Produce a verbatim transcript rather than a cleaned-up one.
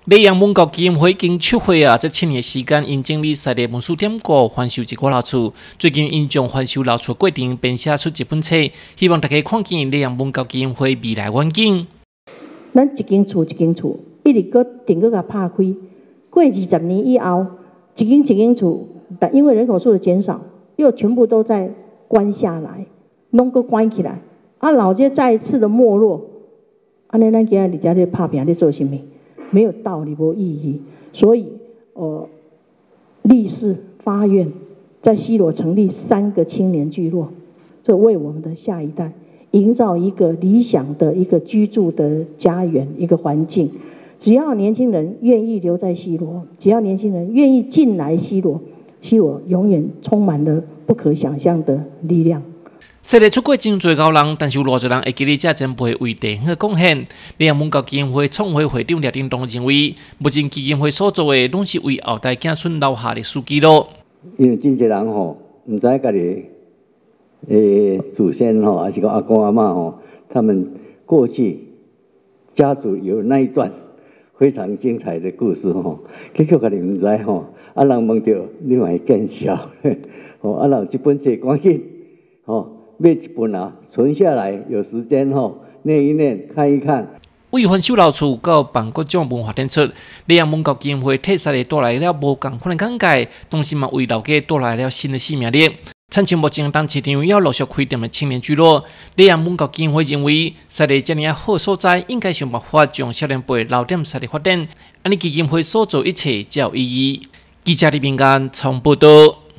里阳文教基金会经出会啊，这七年时间，因整理赛地文书点过翻修一个老厝。最近因将翻修老厝过程编写出一本册，希望大家看见里阳文教基金会未来愿景。 咱一间厝一间厝，一直搁定搁甲拍开。过二十年以后，一间一间厝，但因为人口数的减少，又全部都在关下来，拢搁关起来。啊，老街再一次的没落，安尼咱今日在咧拍拼咧做啥物？没有道理，无意义。所以，呃，立誓发愿，在西螺成立三个青年聚落，就为我们的下一代营造一个理想的一个居住的家园，一个环境。只要年轻人愿意留在西螺，只要年轻人愿意进来西螺，西螺永远充满了不可想象的力量。 这个出过真侪高人，但是有偌侪人会记得这前辈为地方的贡献。里阳文教基金会创会会长廖定东认为，目前基金会所做的，拢是为后代子孙留下历史记录。 因为真侪人吼，唔知家己诶祖先吼，还是讲阿公阿嬷吼，他们过去家族有那一段非常精彩的故事吼，结果家己唔知吼，啊人问到你嘛会见笑，吼啊人这本册赶紧吼。买一本啊，存下来，有时间吼念一念，看一看。 为翻修老厝到办各种文化展出，里阳文教基金会替赛地带来了无共款的感慨，同时嘛为老家带来了新的生命力。参像目前当市场要陆续开店的青年聚落，里阳文教基金会认为，赛地这样好所在，应该想办法将少年辈留点赛地发展，安尼基金会所做一切才有意义。记者李明安从报道。